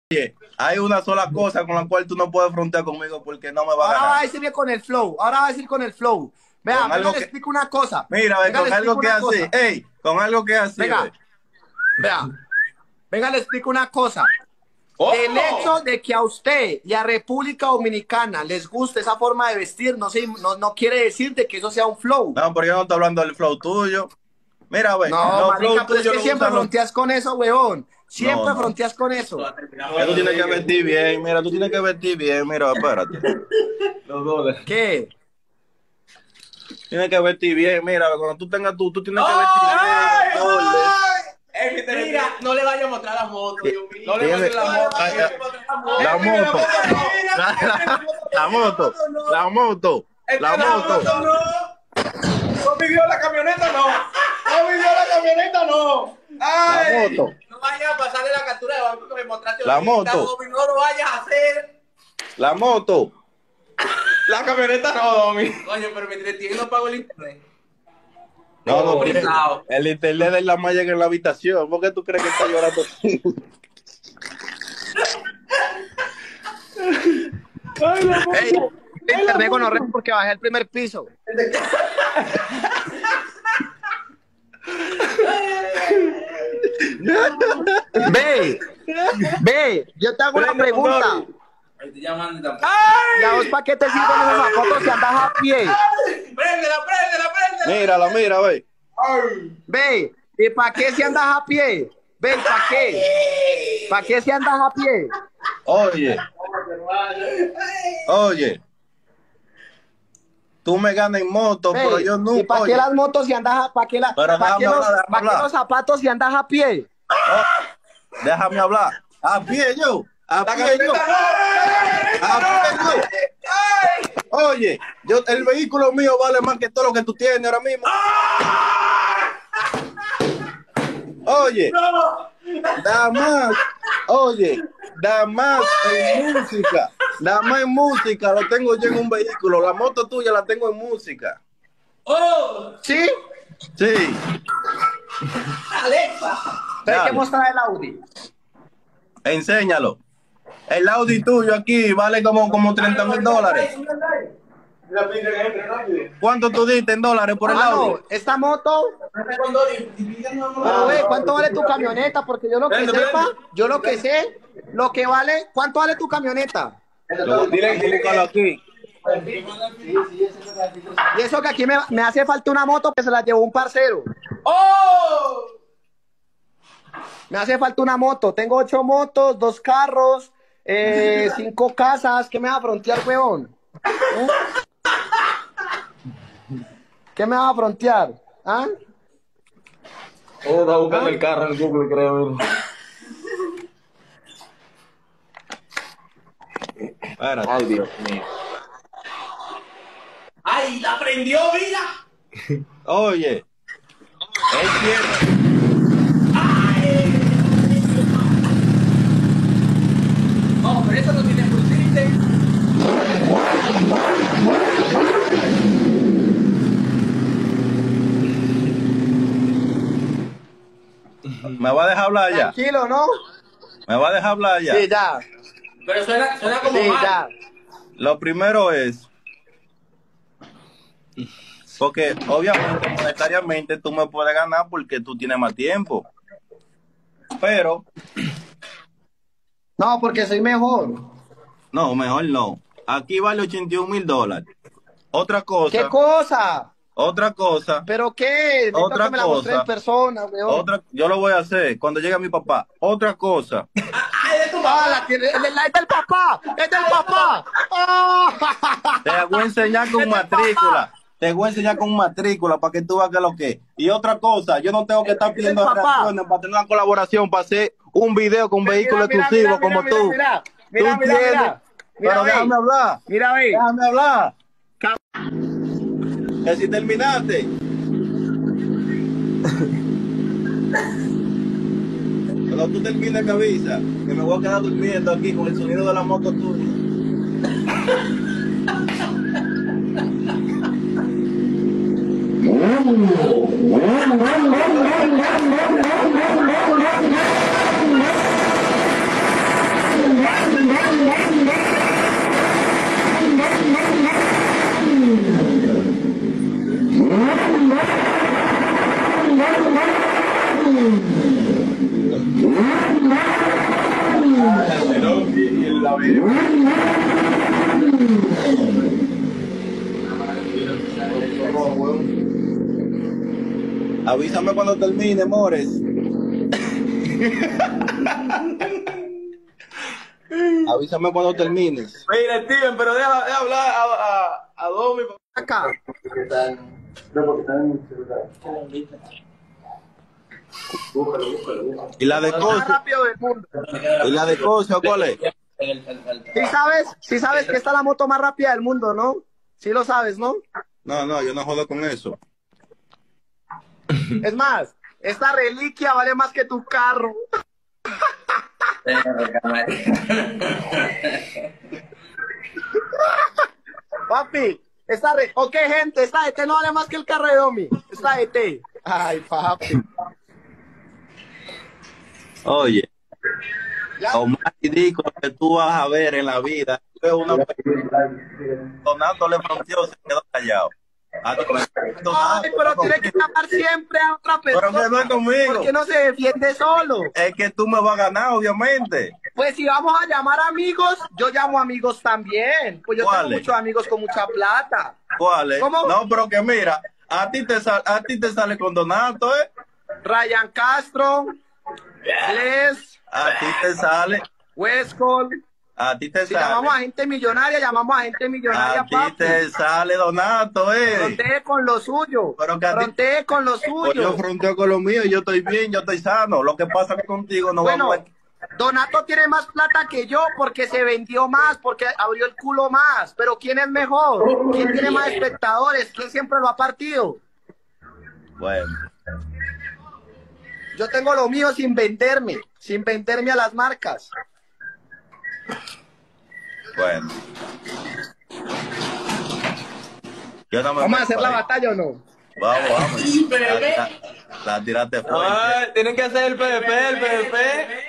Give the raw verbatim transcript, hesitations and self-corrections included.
Oye, hay una sola cosa con la cual tú no puedes frontear conmigo porque no me va a Ahora ganar. va a decirle con el flow. Ahora va a decir con el flow. Vea, Con venga, algo le que- explico una cosa. Mira, ve, Venga, con le algo explico que una así. cosa. Ey, con algo que así. Venga, ve. vea. Venga, le explico una cosa. ¡Oh! El hecho de que a usted y a República Dominicana les guste esa forma de vestir no, se- no, no quiere decir de que eso sea un flow. No, pero yo no estoy hablando del flow tuyo. Mira, ve, No, los marica, flow pero es tuyos que lo siempre usan los... fronteas con eso, weón. Siempre No, no. fronteas con eso. Que tú tienes que vestir bien, mira, tú tienes que vestir bien, mira, espérate. Los dólares. ¿Qué? Tienes que vestir bien, mira, cuando tú tengas tú, tú tienes que ¡Ay! vestir ¡Ay! bien. orden. Es que te Mira, no le vaya a mostrar la moto, Dios mío. No le Tiene- muestres la moto. Ay, no le ay. muestres La Es que moto. la La, la- la moto, la moto, Es que la moto. no. No pidió la camioneta, no. No pidió la camioneta, no. La Ay. moto, No vayas a pasarle la captura de banco que me mostraste La ahorita, moto. Domi, no lo vayas a hacer. la moto. La camioneta no, Domi. Coño, pero mientras tiene no pago el internet. No, no, Oh, pero pesado. el internet de la malla en la habitación. ¿Por qué tú crees que está llorando? Ay, la moto. Ey, internet con horror porque bajé el primer piso. Ve, ve, yo te hago una Prende, pregunta. Mauri. Ahí te llaman tampoco. ¿Y a vos para qué te sirven esos zapatos si andas a pie? Préndela, préndela, préndela. Mírala, mira, ve. Ay. Ve, ¿y para qué si andas a pie? Ve, ¿para qué? ¿Para qué si andas a pie? Oye, oye. Tú me ganas en moto, Ve, pero yo ¿y nunca. para qué Oye, las motos si andas a para qué, la, Pero pa' qué déjame los, hablar, déjame pa' qué hablar. los zapatos si andas a pie? déjame hablar. A pie yo. A La pie yo. camioneta no. A pie yo. Oye, yo, el vehículo mío vale más que todo lo que tú tienes ahora mismo. Oye, nada más, oye, nada más en música, nada más en música lo tengo yo en un vehículo. La moto tuya la tengo en música. ¡Oh! ¿Sí? Sí. ¡Alexa! Pero hay Dale. que mostrar el Audi. Enséñalo. El Audi tuyo aquí vale como, como treinta mil dólares. La pide que entre rápido. ¿Cuánto tú diste en dólares por el Ah, Audi? no, esta moto. Cuando dividan, no, no, Pero no. ve, ¿cuánto vale tu camioneta? Porque yo lo que Prende, sepa, prende. yo lo que sé, lo que vale, ¿cuánto vale tu camioneta? Lo- Dile, búscalo aquí. Y eso que aquí me, me hace falta una moto que se la llevó un parcero. ¡Oh! Me hace falta una moto. Tengo ocho motos, dos carros, eh, cinco casas. ¿Qué me va a frontear, huevón? ¿Eh? ¿Qué me va a frontear? ¿Ah? Oh, está buscando el carro en Google, creo. Espérate. Ay, Dios mío. ¡Ay, la prendió, mira! Oye, es cierto. No, pero eso no tiene full system. ¿Me va a dejar hablar ya? Tranquilo, ¿no? ¿Me va a dejar hablar ya? Sí, ya. Pero suena, suena como Sí, mal. ya. Lo primero es, porque obviamente monetariamente tú me puedes ganar porque tú tienes más tiempo, pero No, porque soy mejor. no, mejor no. Aquí vale ochenta y un mil dólares. Otra cosa, ¿Qué cosa? otra cosa, ¿Pero qué? Necesito Otra que me la mostré cosa. en persona, weón. otra, yo lo voy a hacer cuando llegue mi papá. Otra cosa, ¡Ay, de tu Ah, mamá! la tiene, es del es del papá, es del papá. Ah. te voy a enseñar con Es del matrícula. Te voy a enseñar con matrícula para que tú veas qué es lo que es. Y otra cosa, yo no tengo que estar pidiendo papá. reacciones para tener una colaboración, para hacer un video con un vehículo Mira, mira, exclusivo mira, como mira, tú. Mira, Tú mira, mira, tienes, mira. Mira, pero ve. déjame hablar. Mira, ve. Déjame hablar. Que si terminaste. Cuando tú termines me avisa, que me voy a quedar durmiendo aquí con el sonido de la moto tuya. la vi. Avísame cuando termine, Mores. Avísame cuando termines. Mira, Steven, pero deja, deja hablar a, a, a Domi. Acá. ¿Y la de Más Cocio? rápido del mundo. ¿Y la de Cocio cuál es? Sí sabes, sí sabes que esta es la moto más rápida del mundo, ¿no? Sí lo sabes, ¿no? No, no, yo no jodo con eso. Es más, esta reliquia vale más que tu carro. Papi, esta re... Ok, gente, esta E T no vale más que el carro de Domi. Esta E T. Ay, papi. Oye, Ya. lo más ridículo que tú vas a ver en la vida es una persona. Donato le fronteó, se quedó callado. A ti, Donato, Ay, pero no tiene que conmigo. llamar siempre a otra Pero persona. que no es conmigo. ¿Por qué no se defiende solo? Es que tú me vas a ganar, obviamente. Pues si vamos a llamar amigos, yo llamo amigos también. Pues yo tengo ¿Cuáles? muchos amigos con mucha plata. ¿Cuál es? ¿Cómo? No, pero que mira, a ti te, sal, a ti te sale con Donato, ¿eh? Ryan Castro, Les, A ti te sale, Westcott. a ti te Si sale. llamamos a gente millonaria, llamamos a gente millonaria, A ti papi. te sale Donato, ¿eh? Frontee con lo suyo. Pero que a ti- Frontee con lo Pues yo suyo. fronteo con lo mío, yo estoy bien, yo estoy sano. Lo que pasa es que contigo no Bueno, vamos a... Donato tiene más plata que yo porque se vendió más, porque abrió el culo más. Pero ¿quién es mejor? ¿Quién tiene más espectadores? ¿Quién siempre lo ha partido? Bueno, Yo tengo lo mío sin venderme, sin venderme a las marcas. bueno. Yo no me ¿Vamos a meto hacer la ahí. batalla o no? Vamos, vamos. La, la- la tiraste fuerte. Ay, tienen que hacer el P V P, el P V P.